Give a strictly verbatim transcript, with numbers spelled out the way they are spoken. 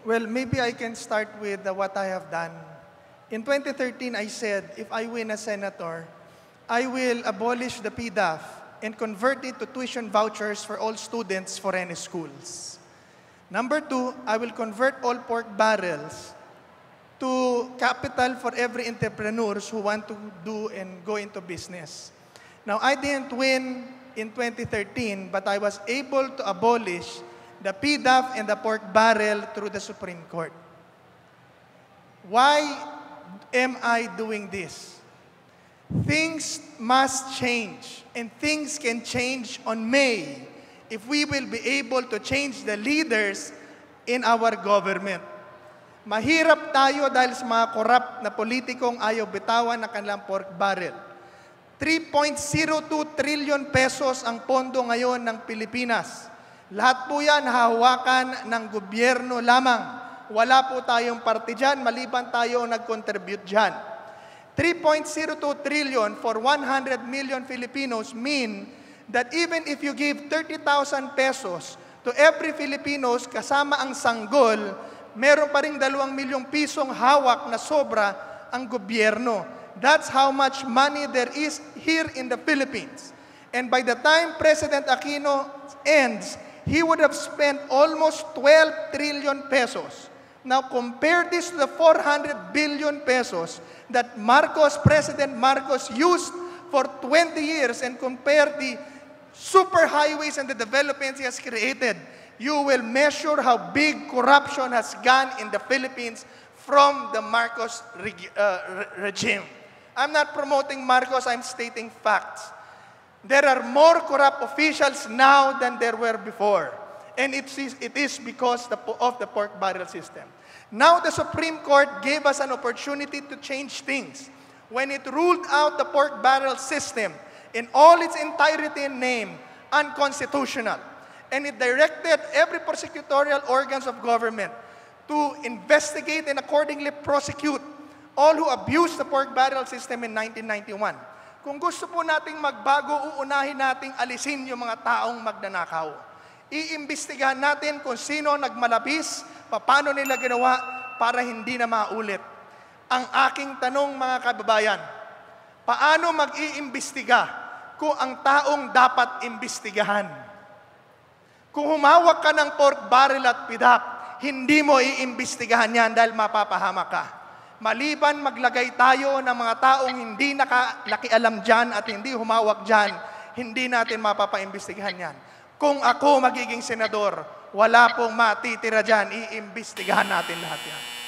Well, maybe I can start with uh, what I have done. In twenty thirteen, I said, if I win as senator, I will abolish the P D A F and convert it to tuition vouchers for all students for any schools. Number two, I will convert all pork barrels to capital for every entrepreneurs who want to do and go into business. Now, I didn't win in twenty thirteen, but I was able to abolish the P D A F and the pork barrel through the Supreme Court. Why am I doing this? Things must change, and things can change on May if we will be able to change the leaders in our government. Mahirap tayo dahil sa mga corrupt na politikong ayaw bitawan ng kanilang pork barrel. three point zero two trillion pesos ang pondo ngayon ng Pilipinas. Lahat po yan hahawakan ng gobyerno lamang. Wala po tayong parte dyan, maliban tayo nag-contribute dyan. three point zero two trillion for one hundred million Filipinos mean that even if you give thirty thousand pesos to every Filipinos kasama ang sanggol, meron pa ring dalawang milyong pisong hawak na sobra ang gobyerno. That's how much money there is here in the Philippines. And by the time President Aquino ends, he would have spent almost twelve trillion pesos. Now compare this to the four hundred billion pesos that Marcos, President Marcos used for twenty years, and compare the super highways and the developments he has created. You will measure how big corruption has gone in the Philippines from the Marcos reg uh, re regime. I'm not promoting Marcos, I'm stating facts. There are more corrupt officials now than there were before. And it is, it is because the, of the pork barrel system. Now the Supreme Court gave us an opportunity to change things when it ruled out the pork barrel system in all its entirety and name unconstitutional. And it directed every prosecutorial organs of government to investigate and accordingly prosecute all who abused the pork barrel system in nineteen ninety-one. Kung gusto po nating magbago, uunahin nating alisin yung mga taong magnanakaw. Iimbestigahan natin kung sino nagmalabis, paano nila ginawa para hindi na maulit. Ang aking tanong, mga kababayan, paano mag-iimbestiga kung ang taong dapat imbestigahan? Kung humawak ka ng pork barrel at P D A F, hindi mo iimbestigahan yan dahil mapapahama ka. Maliban maglagay tayo ng mga taong hindi naka, nakialam dyan at hindi humawak dyan, hindi natin mapapaimbestigahan yan. Kung ako magiging senador, wala pong matitira dyan, iimbestigahan natin lahat yan.